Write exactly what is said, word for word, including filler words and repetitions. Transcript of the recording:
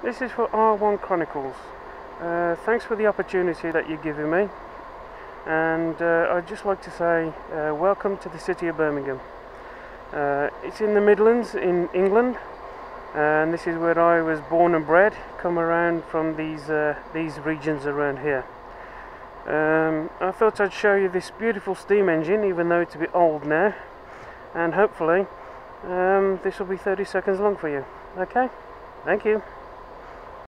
This is for R one Chronicles. Uh, thanks for the opportunity that you're giving me, and uh, I'd just like to say uh, welcome to the city of Birmingham. Uh, it's in the Midlands in England, and this is where I was born and bred. Come around from these uh, these regions around here. Um, I thought I'd show you this beautiful steam engine, even though it's a bit old now, and hopefully um, this will be thirty seconds long for you. Okay, thank you.